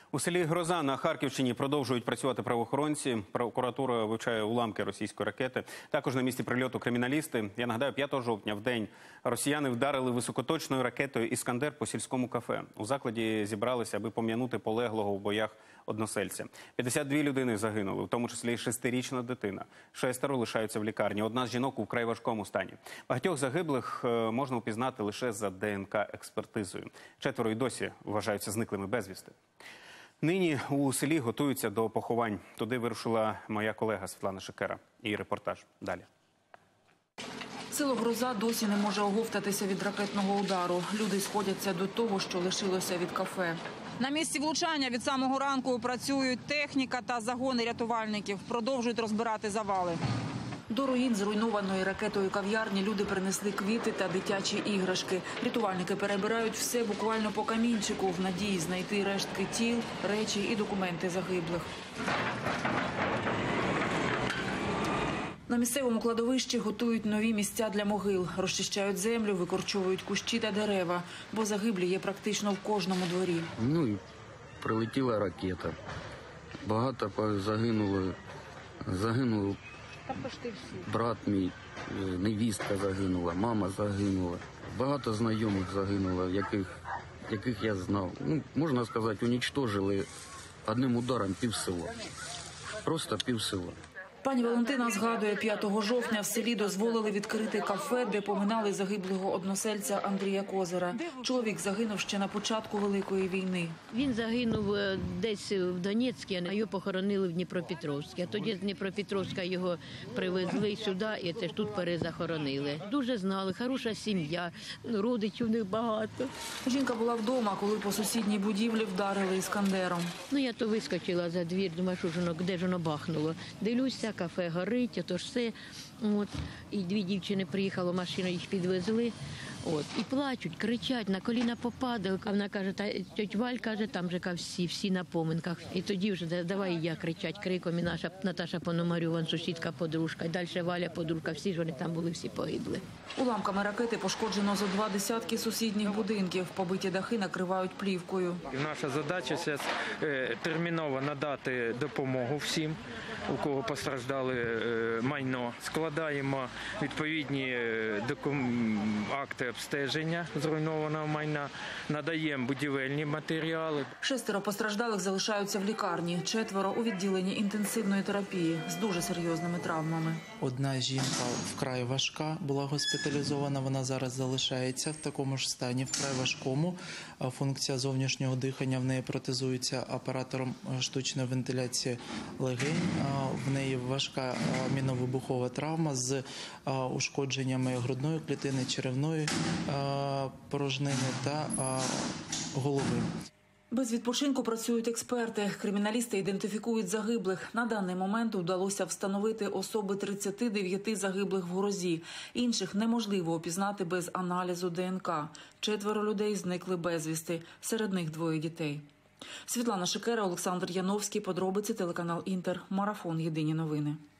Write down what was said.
У селі Гроза на Харківщині продовжують працювати правоохоронці. Прокуратура вивчає уламки російської ракети. Також на місці прильоту криміналісти. Я нагадаю, 5 жовтня в день росіяни вдарили високоточною ракетою «Іскандер» по сільському кафе. У закладі зібралися, аби пом'янути полеглого в боях односельця. 52 людини загинули, в тому числі і 6-річна дитина. 6 лишаються в лікарні. Одна з жінок у вкрай важкому стані. Багатьох загиблих можна впізнати лише за ДНК-експертизою. 4 й досі вважаються зниклими безвісти. Нині у селі готуються до поховань. Туди вирушила моя колега Світлана Шикера. Її репортаж далі. Село Гроза досі не може оговтатися від ракетного удару. Люди сходяться до того, що лишилося від кафе. На місці влучання від самого ранку працюють техніка та загони рятувальників. Продовжують розбирати завали. До руїн зруйнованої ракетою кав'ярні люди принесли квіти та дитячі іграшки. Рятувальники перебирають все буквально по камінчику в надії знайти рештки тіл, речі і документи загиблих. На місцевому кладовищі готують нові місця для могил. Розчищають землю, викорчовують кущі та дерева, бо загиблі є практично в кожному дворі. І прилетіла ракета. Багато загинуло. Загинув брат мій, невістка загинула, мама загинула. Багато знайомих загинуло, яких я знав. Можна сказати, унічтожили одним ударом півсела. Просто півсела. Пані Валентина згадує, 5 жовтня в селі дозволили відкрити кафе, де поминали загиблого односельця Андрія Козира. Чоловік загинув ще на початку Великої війни. Він загинув десь в Донецьку, а його похоронили в Дніпропетровську. А тоді з Дніпропетровська його привезли сюди і це ж тут перезахоронили. Дуже знали, хороша сім'я, родичів у них багато. Жінка була вдома, коли по сусідній будівлі вдарили «Іскандером». Я то вискочила за двір, думаю, що ж воно, де ж воно бахнуло. Дивлюся, кафе горить, ото ж все. І 2 дівчини приїхали, машину їх підвезли. І плачуть, кричать, на коліна попадали. А вона каже, тьоть Валь, каже, там же всі на поминках. І тоді вже давай і я кричать криком, і наша Наташа Пономарьова, сусідка, подружка, і далі Валя, подружка, всі ж вони там були, всі погибли. Уламками ракети пошкоджено зо 2 десятки сусідніх будинків. Побиті дахи накривають плівкою. Наша задача зараз терміново надати допомогу всім, у кого постраждали майно. Складаємо відповідні акти обстеження зруйнованого майна, надаємо будівельні матеріали. 6 постраждалих залишаються в лікарні, 4 у відділенні інтенсивної терапії з дуже серйозними травмами. Одна жінка вкрай важка, була госпіталізована, вона зараз залишається в такому ж стані, вкрай важкому. Функція зовнішнього дихання в неї протезується апаратором штучної вентиляції легень. В неї важка міновибухова травма з ушкодженнями грудної клітини, черевної порожнини та голови. Без відпочинку працюють експерти. Криміналісти ідентифікують загиблих. На даний момент вдалося встановити особи 39 загиблих в Грозі. Інших неможливо опізнати без аналізу ДНК. 4 людей зникли безвісти. Серед них 2 дітей. Світлана Шикера, Олександр Яновський. Подробиці, телеканал Інтер. Марафон. Єдині новини.